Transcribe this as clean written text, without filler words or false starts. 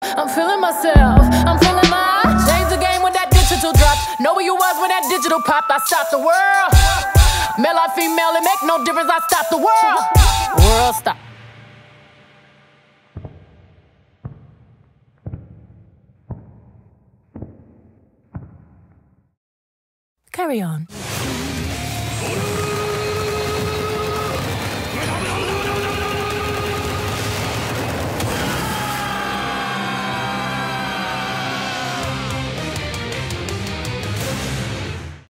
I'm feeling myself, I'm feeling my. Change the game when that digital dropped. Know where you was when that digital popped. I stopped the world. Male or female, it make no difference. I stopped the world. World stop. Carry on.